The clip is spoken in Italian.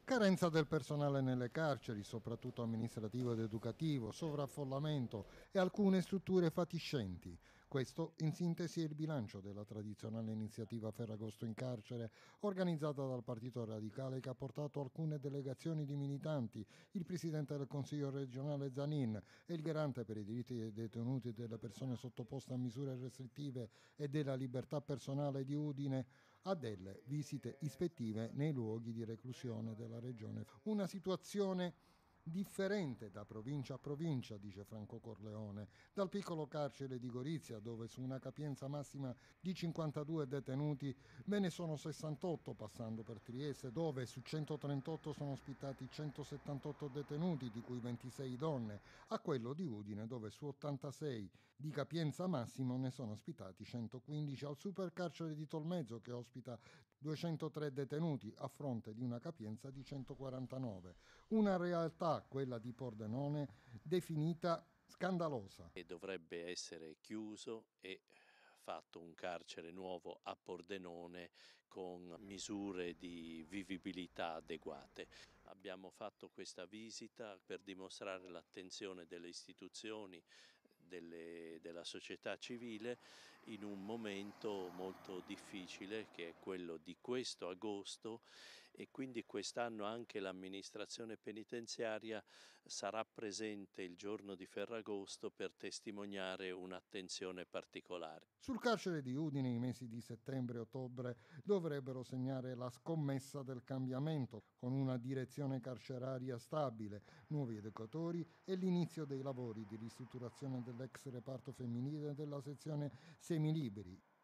Carenza del personale nelle carceri, soprattutto amministrativo ed educativo, sovraffollamento e alcune strutture fatiscenti. Questo, in sintesi, è il bilancio della tradizionale iniziativa Ferragosto in carcere, organizzata dal Partito Radicale, che ha portato alcune delegazioni di militanti, il presidente del Consiglio regionale Zanin e il garante per i diritti dei detenuti e delle persone sottoposte a misure restrittive e della libertà personale di Udine a delle visite ispettive nei luoghi di reclusione della regione. Una situazione differente da provincia a provincia, dice Franco Corleone, dal piccolo carcere di Gorizia, dove su una capienza massima di 52 detenuti ve ne sono 68, passando per Trieste, dove su 138 sono ospitati 178 detenuti, di cui 26 donne, a quello di Udine, dove su 86 di capienza massimo ne sono ospitati 115, al supercarcere di Tolmezzo, che ospita 203 detenuti a fronte di una capienza di 149. Una realtà, quella di Pordenone, definita scandalosa. E dovrebbe essere chiuso e fatto un carcere nuovo a Pordenone con misure di vivibilità adeguate. Abbiamo fatto questa visita per dimostrare l'attenzione delle istituzioni, della società civile in un momento molto difficile, che è quello di questo agosto, e quindi quest'anno anche l'amministrazione penitenziaria sarà presente il giorno di Ferragosto per testimoniare un'attenzione particolare. Sul carcere di Udine i mesi di settembre e ottobre dovrebbero segnare la scommessa del cambiamento, con una direzione carceraria stabile, nuovi educatori e l'inizio dei lavori di ristrutturazione dell'ex reparto femminile della sezione semiliberi.